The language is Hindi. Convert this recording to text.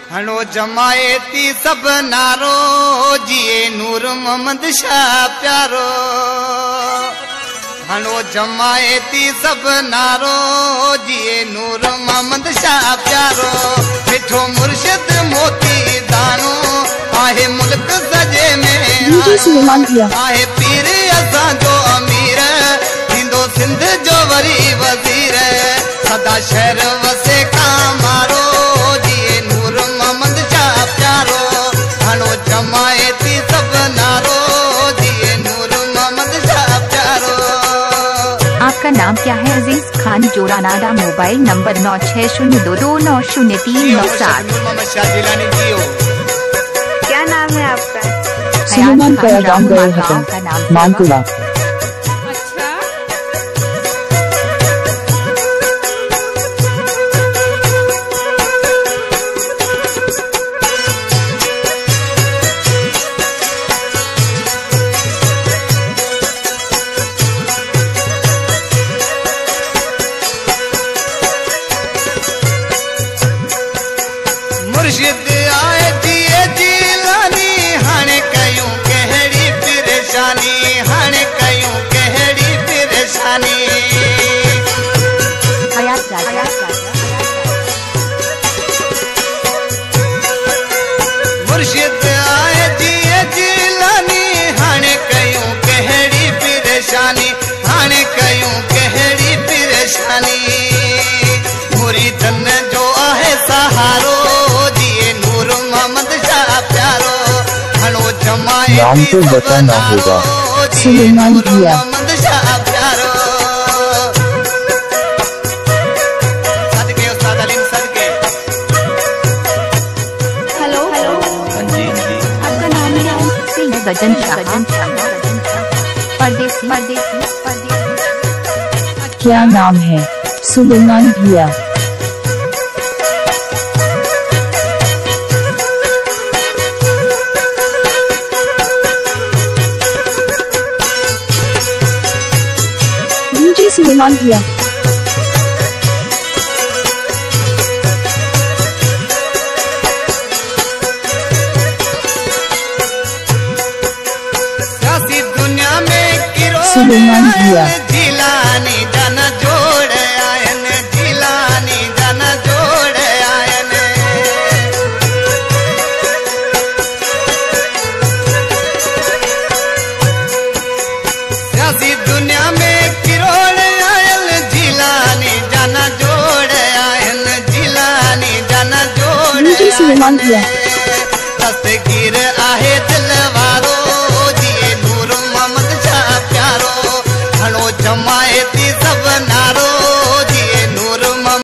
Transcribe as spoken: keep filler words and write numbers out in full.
हणो जमायती सब नारो जिए नूर मोहम्मद शाह प्यारो। हणो जमायती सब नारो जिए नूर मोहम्मद शाह प्यारो। मिठो मुर्शिद मोती दानो आहे मुल्क सजे में आहे पीर असां जो अमीर थींदो सिंध जो वरी वज़ीर। सदा शहर वसे का मारो जिए नूर मोहम्मद शाह प्यारो। हणो जमायती सब नारो जिए नूर मोहम्मद शाह प्यारो। आपका नाम क्या है? अजीज खान जोरानाडा। मोबाइल नंबर नौ छः शून्य दो दो नौ शून्य तीन नौ सात। क्या नाम है आपका? सुलेमान पैगाम गए हसन मानकुला। मुर्शिद आए जिए जिलानी हाणे कयूं कहिड़ी परेशानी हाणे कयूं कहिड़ी परेशानी। मुर्शिद आए जिए जिलानी हाणे कयूं कहिड़ी परेशानी हाणे कयूं कहिड़ी परेशानी। मुरीदन जो आहे सहारो नाम तो बताना होगा। सुलेमान भैया हेलो हेलो आपका नाम क्या है? गजन परदेसी परदेसी परदेसी। क्या नाम है? सुलेमान भैया। सुलेमान भैया सासी दुनिया में किरो सुलेमान भैया जिलानी जन जोड़ आयन जिलानी जन जोड़ आयन। सासी दुनिया में सुलेमान भैया दस्तगीर आहे दिल वारो जिए नूर मोहम्मद शाह प्यारो। हणो जमायती सब नारो